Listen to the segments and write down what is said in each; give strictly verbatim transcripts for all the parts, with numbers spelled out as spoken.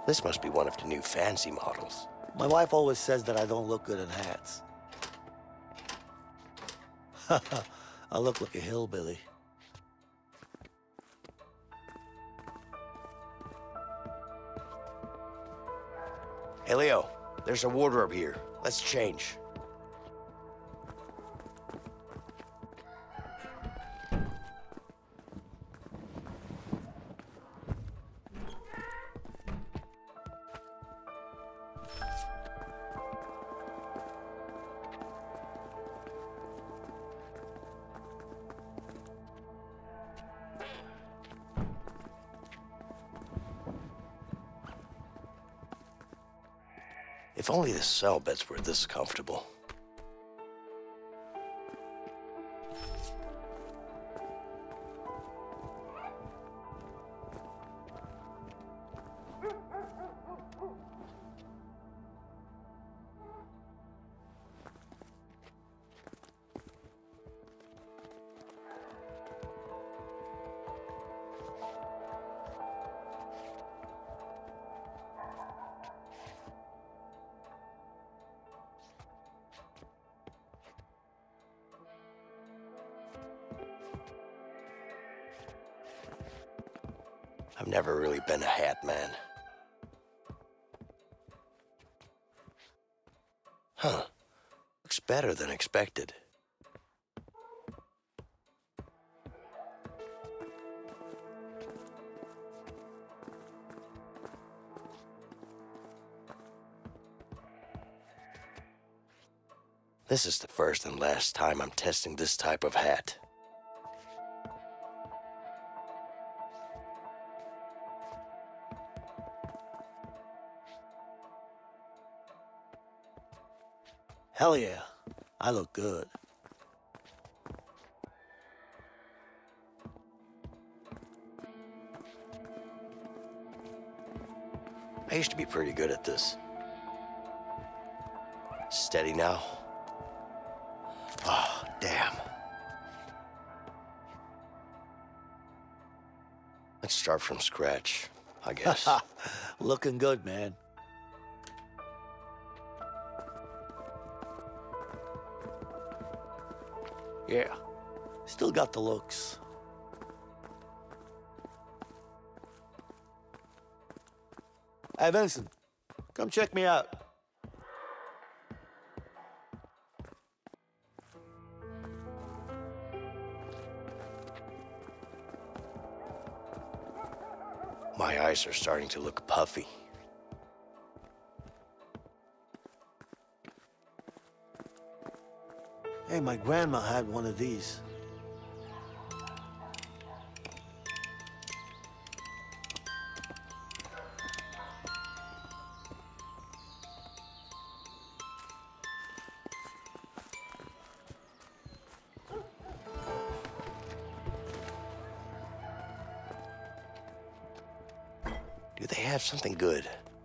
This must be one of the new fancy models. My wife always says that I don't look good in hats. I look like a hillbilly. Hey, Leo, there's a wardrobe here. Let's change. If only the cell beds were this comfortable. I've never really been a hat man. Huh. Looks better than expected. This is the first and last time I'm testing this type of hat. Hell yeah, I look good. I used to be pretty good at this. Steady now. Oh, damn. Let's start from scratch, I guess. Looking good, man. Yeah, still got the looks. Hey, Vincent, come check me out. My eyes are starting to look puffy. Hey, my grandma had one of these. Do they have something good?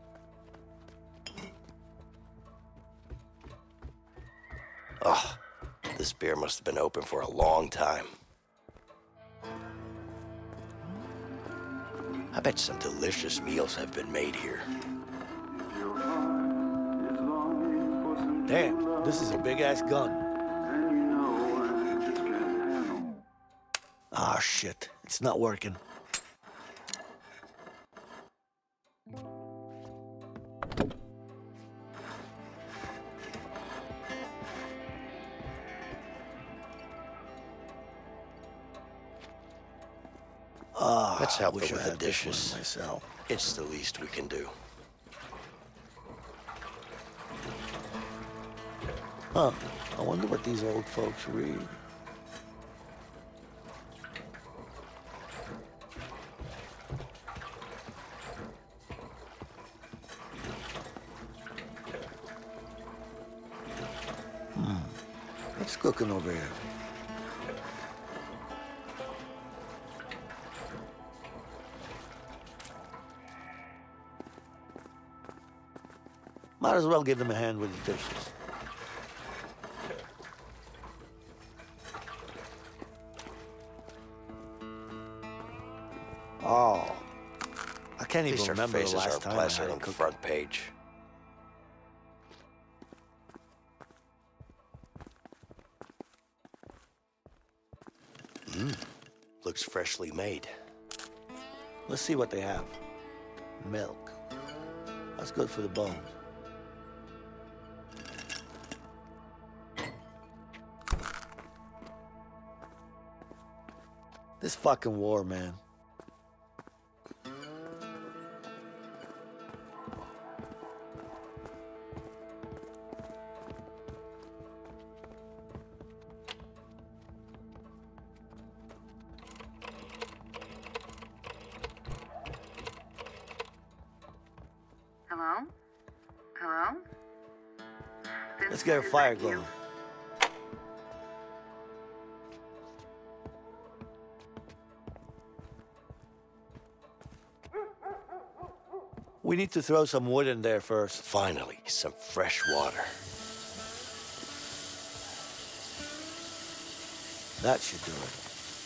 Ugh. This beer must have been open for a long time. I bet some delicious meals have been made here. Damn, this is a big-ass gun. Ah, shit. It's not working. Ah, Let's help wish them I with the had this one dishes. myself. It's the least we can do. Huh. I wonder what these old folks read. Hmm. What's cooking over here? Might as well give them a hand with the dishes. Oh, I can't At even least our remember the faces last aren't time I plastered had on it the cooked. front page. Mmm, looks freshly made. Let's see what they have. Milk. That's good for the bones. This fucking war, man. Hello? Hello? Let's get a fire going. We need to throw some wood in there first. Finally, some fresh water. That should do it.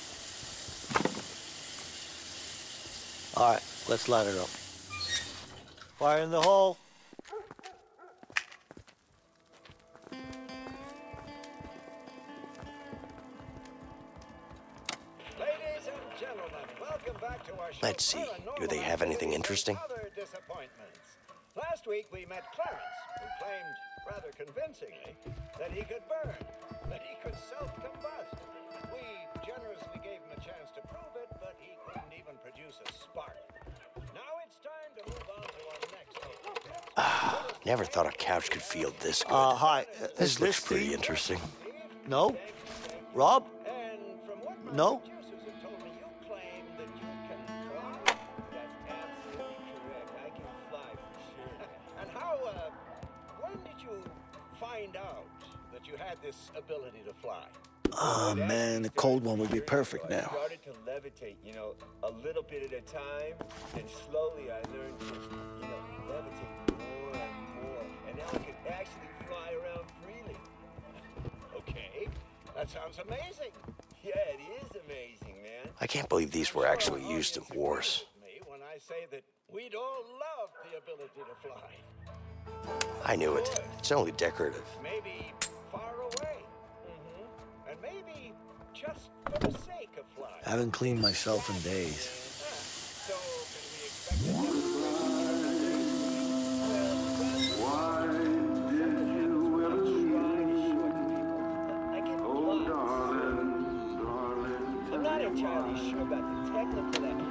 All right, let's light it up. Fire in the hole. Ladies and gentlemen, welcome back to our show. Let's see, do they have anything interesting? Other disappointments. Last week we met Clarence, who claimed, rather convincingly, that he could burn, that he could self-combust. We generously gave him a chance to prove it, but he couldn't even produce a spark. Now it's time to move on to our next contest. Ah, never thought a couch could feel this good. Uh, hi. Uh, this is looks this pretty tea? interesting. No? Rob? And from what my No? producers have told me, you claim that you can fly? That's absolutely correct. I can fly for sure. And how, uh, when did you find out that you had this ability to fly? Oh, man, the cold one would be perfect I now. started to levitate, you know, a little bit at a time. Then slowly I learned to, you know, levitate more and more. And now I can actually fly around freely. Okay, that sounds amazing. Yeah, it is amazing, man. I can't believe these were actually used in wars. Me when I say that we'd all love the ability to fly. I knew it. It's only decorative. Maybe far away. Mm-hmm. And maybe just for the sake of flying. I haven't cleaned myself in days. So, can we expect a demonstration? Why did you ever I get lost. I'm not entirely sure about the technical end.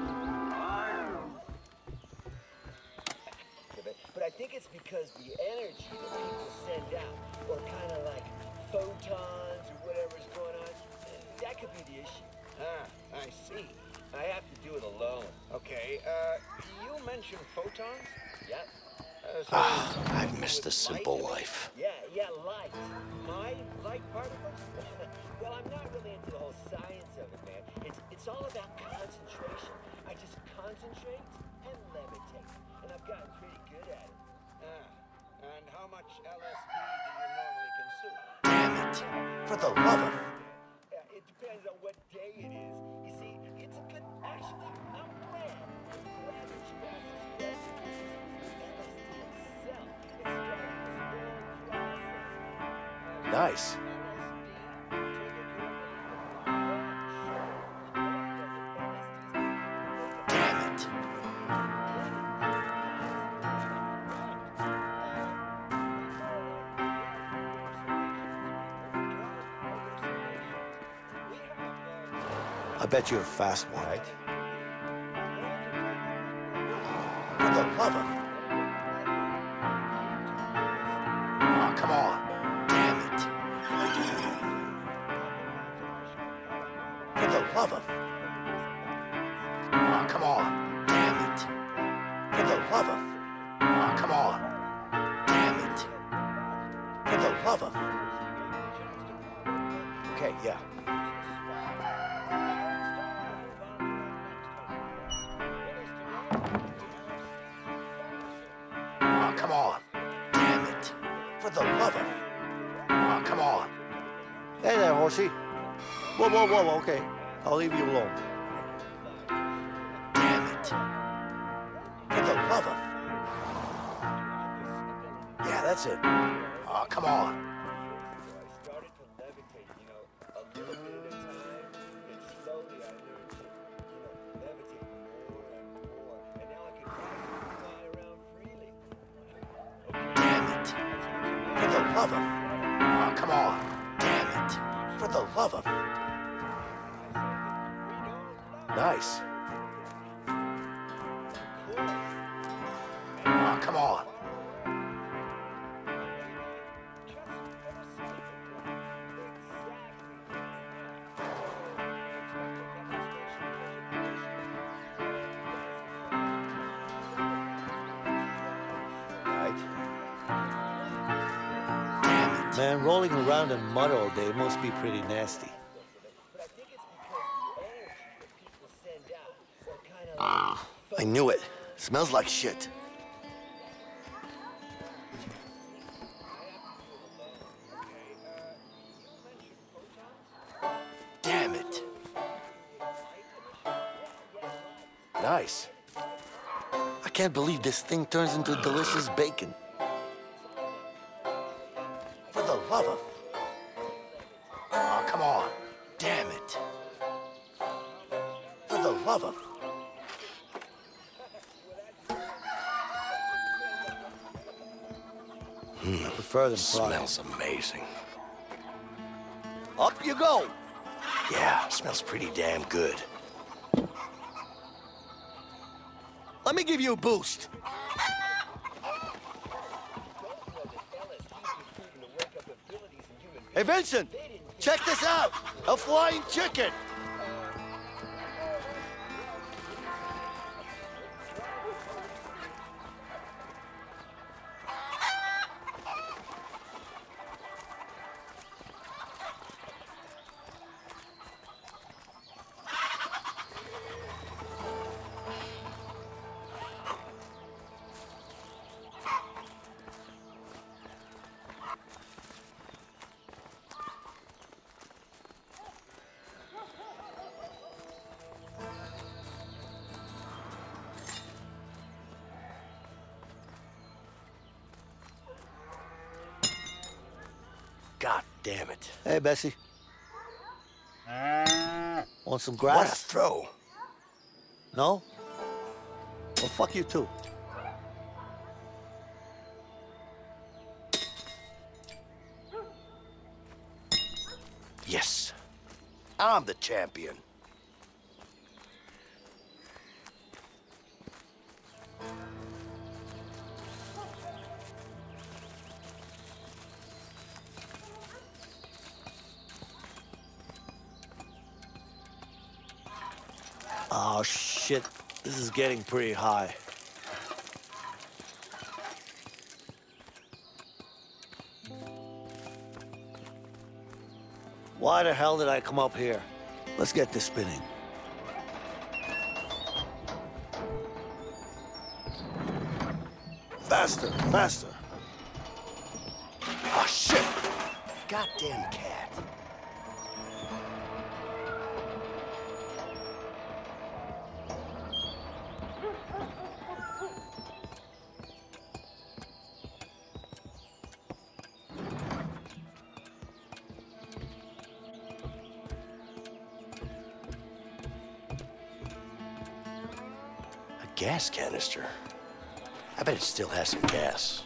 But I think it's because the energy that people send out, or kind of like photons or whatever's going on, that could be the issue. Ah, I see. I have to do it alone. Okay, uh, you mentioned photons? Yep. Uh, so Ah, something I've to do missed with the simple light? life. Yeah, yeah, light. My light particles? Well, I'm not really into the whole science of it, man. It's it's all about concentration. I just concentrate and levitate. And I've gotten pretty good at it. Ah, and how much L S D do you normally consume? Damn it. For the love of... Yeah, it depends on what day it is. You see, it's a good... Actually, I'm glad. I'm glad that you asked this question. L S D itself is starting this whole process. Nice. Damn it. I bet you're a fast one. Right? For the love of... Oh, come on. Damn it. For the love of... Oh, come on. Damn it. For the love of... Oh, come on. Damn it. For the love of... Okay, yeah. Oh, come on. Damn it. For the love of... Oh, come on. Hey there, horsey. Whoa, whoa, whoa, okay. I'll leave you alone. Damn it. For the love of... Yeah, that's it. Oh, come on. So I started to levitate, you know, a little bit at a time, and slowly I learned to, you know, levitate more and more, and now I can practically fly around freely. Okay. Damn it. For the love of... Oh, come on. Damn it. For the love of... Nice. Oh, come on. Man, rolling around in mud all day must be pretty nasty. But I think it's because the energy that people send out are kind of Ah, I knew it. Smells like shit. Damn it. Nice. I can't believe this thing turns into delicious bacon. For the love of... Oh, come on. Damn it. For the love of... I prefer them fried. Smells amazing. Up you go. Yeah, smells pretty damn good. Let me give you a boost. Hey, Vincent, check this out. A flying chicken. God damn it. Hey, Bessie. Want some What a grass? throw. No? Well, fuck you too. Yes. I'm the champion. Oh, shit. This is getting pretty high. Why the hell did I come up here? Let's get this spinning. Faster, faster. Oh, shit. Goddamn cat. A gas canister. I bet it still has some gas.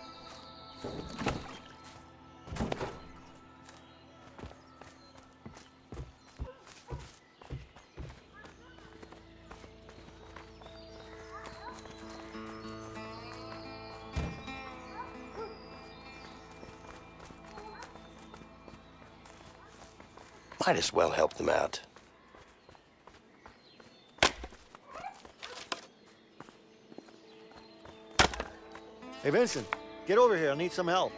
Might as well help them out. Hey, Vincent, get over here. I need some help.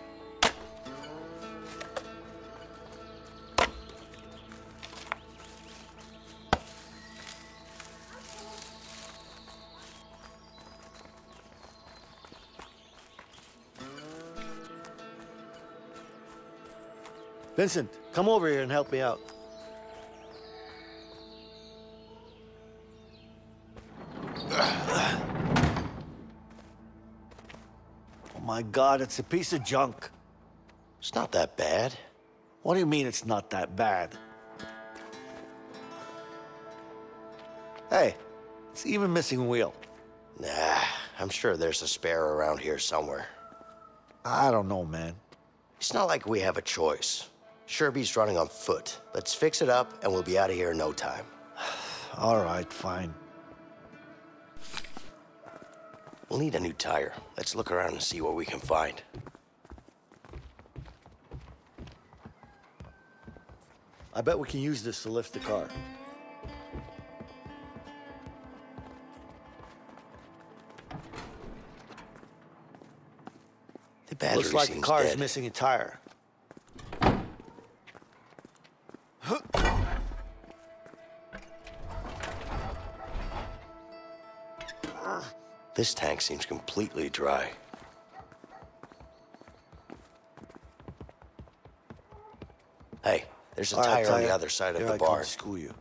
Vincent, come over here and help me out. my God, it's a piece of junk. It's not that bad. What do you mean it's not that bad? Hey, it's even missing a wheel. Nah, I'm sure there's a spare around here somewhere. I don't know, man. It's not like we have a choice. Sherby's running on foot. Let's fix it up and we'll be out of here in no time. All right, fine. We'll need a new tire. Let's look around and see what we can find. I bet we can use this to lift the car. The battery Looks like the seems car's dead. missing a tire. This tank seems completely dry. Hey, there's a All right, tire on the other side of Here the I come barn. to school you.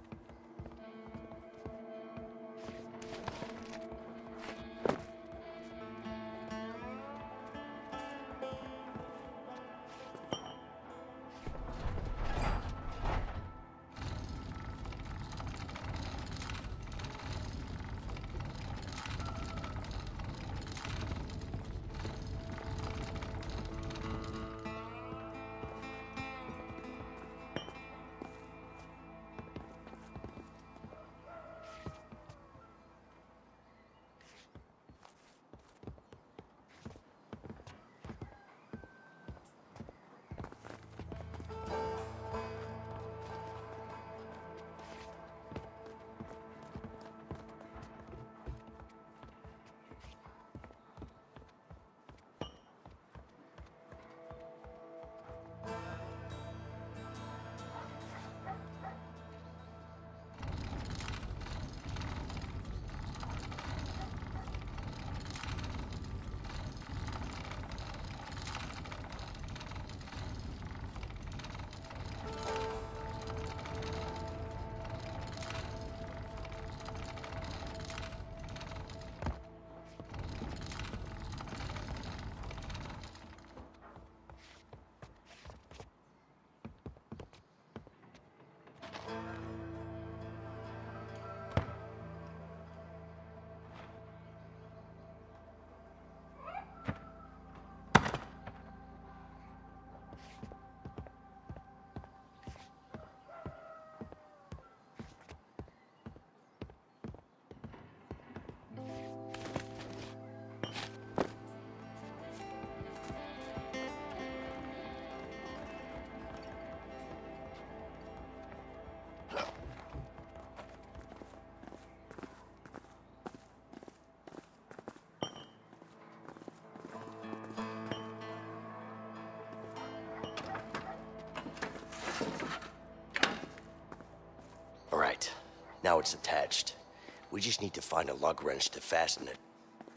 All right, now it's attached. We just need to find a lug wrench to fasten it.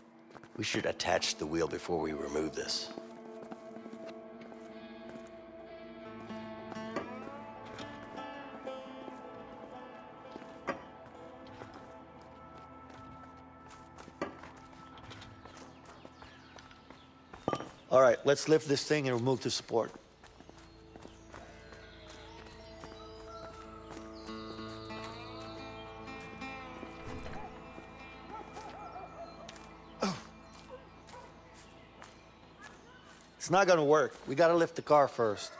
We should attach the wheel before we remove this. All right, let's lift this thing and remove the support. It's not gonna work. We gotta lift the car first.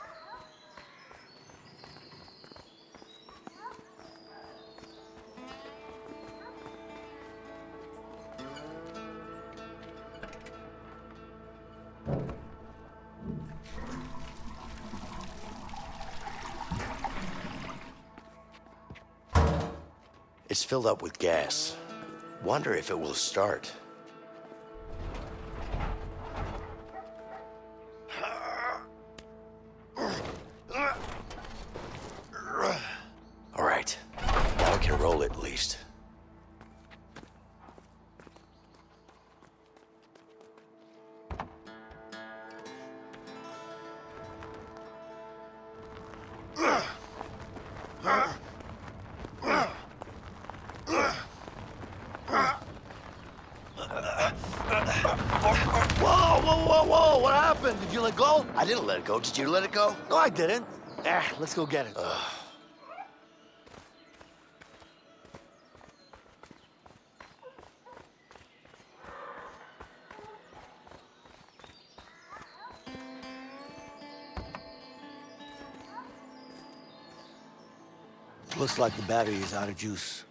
It's filled up with gas. Wonder if it will start. All right, now we can roll it at least. Whoa, whoa, Did you let go? I didn't let it go. Did you let it go? No, I didn't. Ah, let's go get it. Ugh. Looks like the battery is out of juice.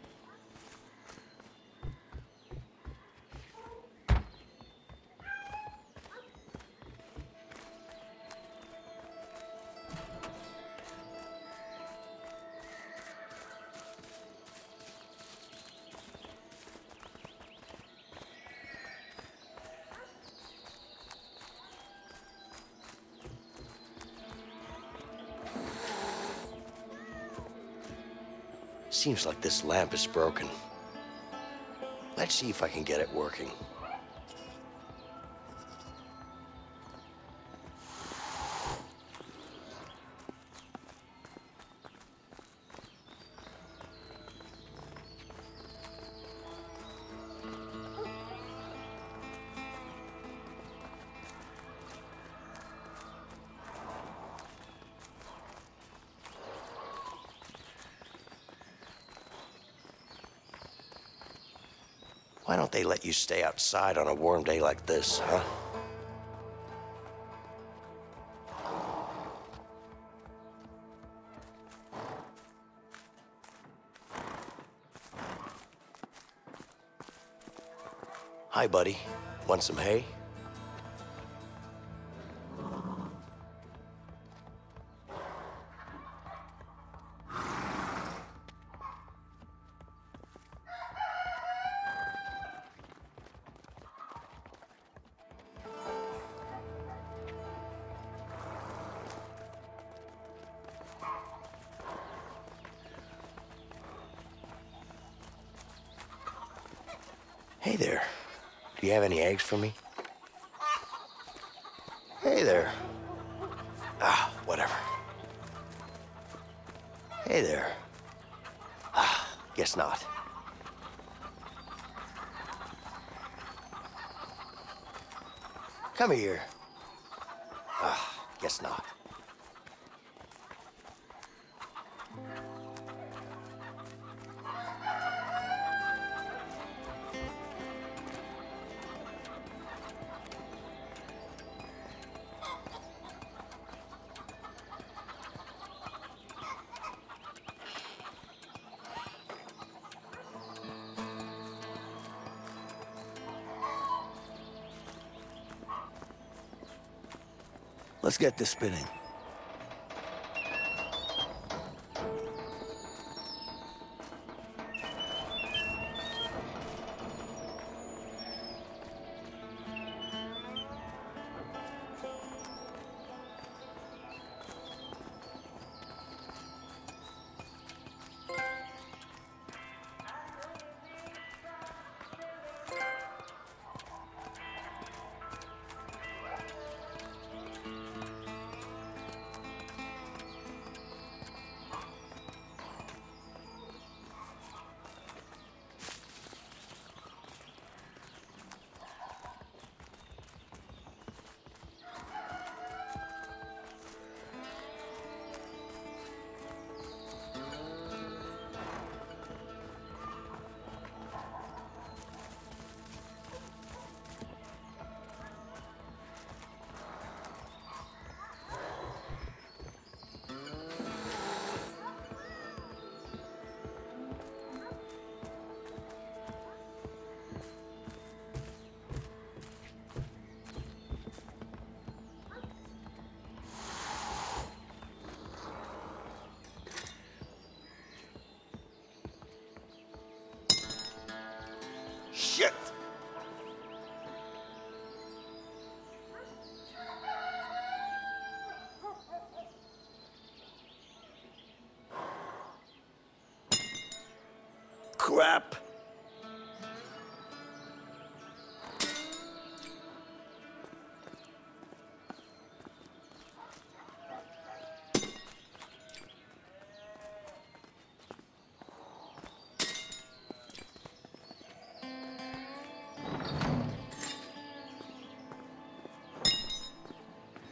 Seems like this lamp is broken. Let's see if I can get it working. Why don't they let you stay outside on a warm day like this, huh? Hi, buddy. Want some hay? Hey there. Do you have any eggs for me? Hey there. Ah, whatever. Hey there. Ah, guess not. Come here. Ah, guess not. Let's get this spinning. Shit! Crap!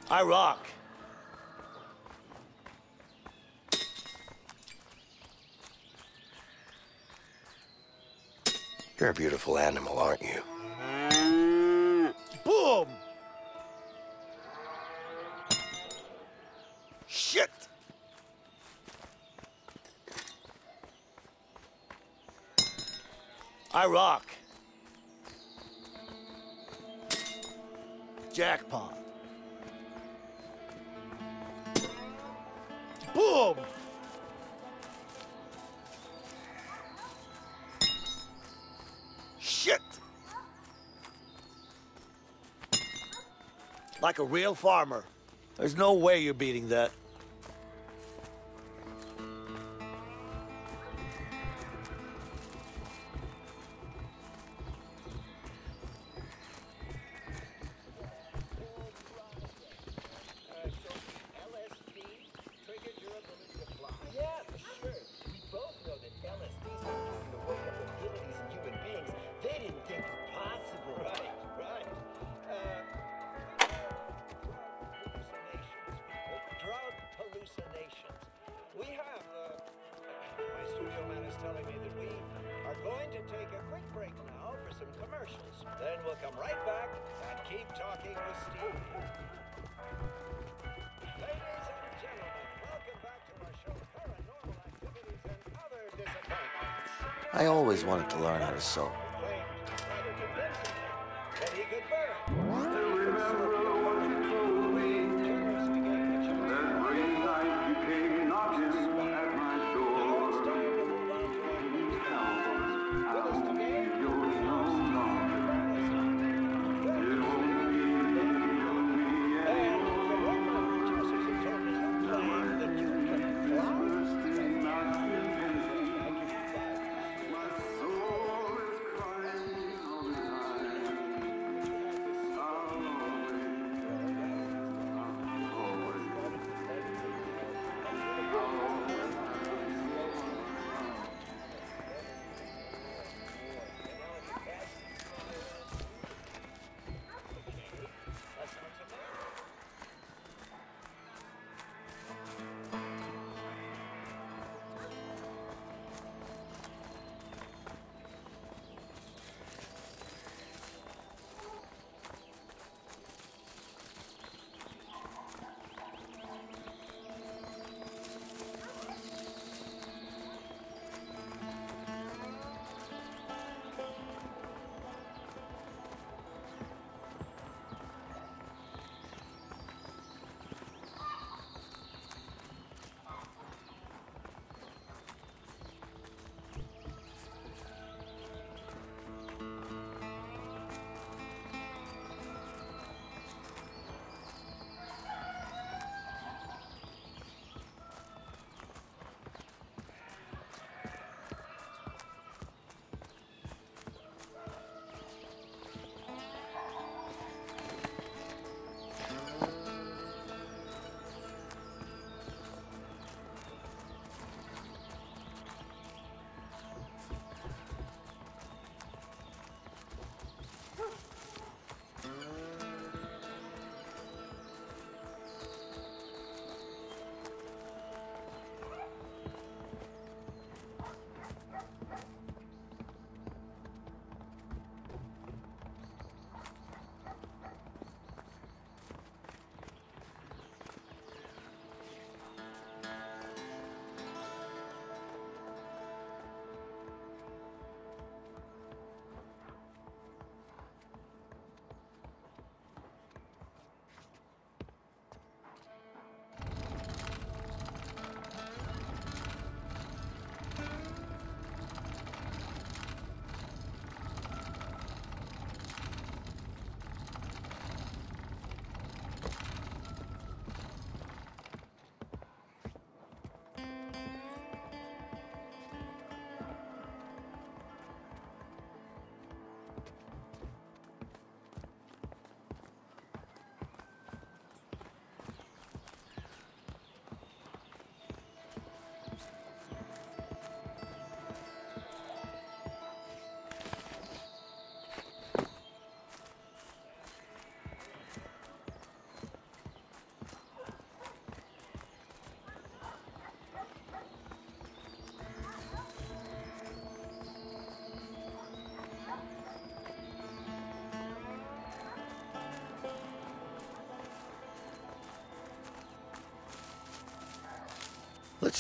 I rock. You're a beautiful animal, aren't you? Boom! Shit! I rock. Jackpot. Boom! Shit! Like a real farmer. There's no way you're beating that. Uh, so L S D triggered your ability to fly? Yeah, for sure. We both know that L S D's been proven to wake up abilities in human beings they didn't think were possible. Right, right. Uh, drug hallucinations. We have, uh, my studio man is telling me that we are going to take a quick break now for some commercials. Then we'll come right back and keep talking with Steve. Ladies and gentlemen, welcome back to our show, Paranormal Activities and Other Disappointments. I always wanted to learn how to sew. Claimed rather convincingly that he could burn. That he could serve the body. We generously gave him a chance to Every night you came knocking at my Now door. it's time to move on to our next performance. With us today, You're we have no Steve longer. Welcome, It won't Steve. be me And from what my producers have told me, you claim that you can fly. Thursday nights in I give you five. my soul is crying all the time.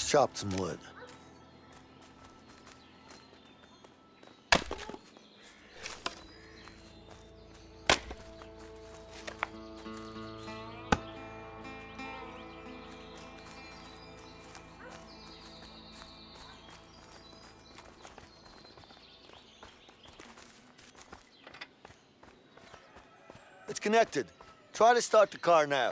Let's chop some wood. It's connected. Try to start the car now.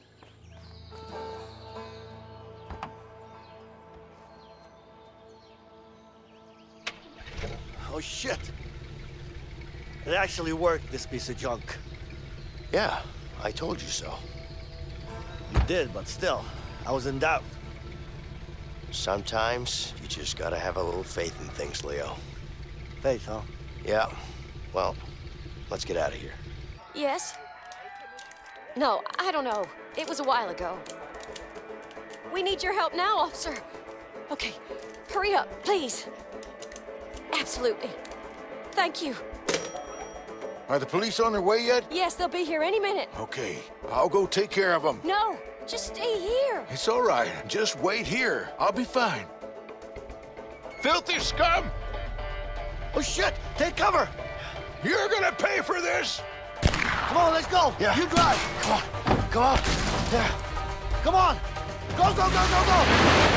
Oh, shit. It actually worked, this piece of junk. Yeah, I told you so. You did, but still, I was in doubt. Sometimes you just gotta have a little faith in things, Leo. Faith, huh? Yeah, well, let's get out of here. Yes? No, I don't know. It was a while ago. We need your help now, officer. Okay, hurry up, please. Absolutely. Thank you. Are the police on their way yet? Yes, they'll be here any minute. Okay, I'll go take care of them. No, just stay here. It's all right. Just wait here. I'll be fine. Filthy scum! Oh, shit! Take cover! You're gonna pay for this! Come on, let's go! Yeah. You drive! Come on, come on. Yeah. Come on! Go, go, go, go, go!